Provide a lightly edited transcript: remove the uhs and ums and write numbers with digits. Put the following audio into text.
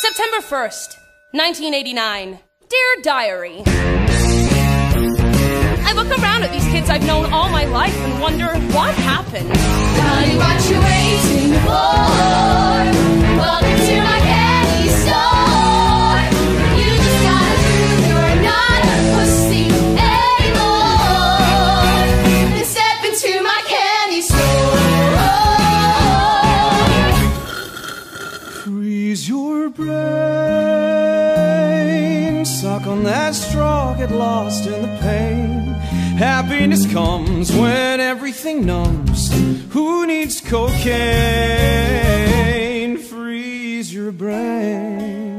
September 1st, 1989. Dear Diary. I look around at these kids I've known all my life and wonder what happened. Honey, what you waiting for? Welcome to my candy store. You just gotta prove you're not a pussy anymore. Then step into my candy store. Freeze your brain, suck on that straw, get lost in the pain. Happiness comes when everything numbs. Who needs cocaine? Freeze your brain.